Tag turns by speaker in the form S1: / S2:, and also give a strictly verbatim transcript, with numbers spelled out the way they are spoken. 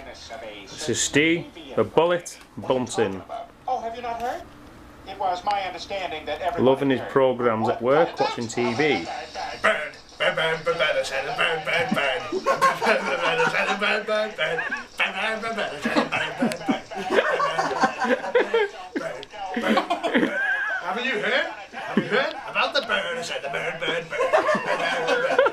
S1: This is Steve, the Bullet, Bunting.
S2: Oh, have you not heard? It was my understanding that everyone
S1: Loving his programmes at work, watching T V.
S3: Burn, burn, burn, burn, burn, burn, burn, burn, burn. Haven't you heard? Have you heard about the bird? I said the bird, bird, bird.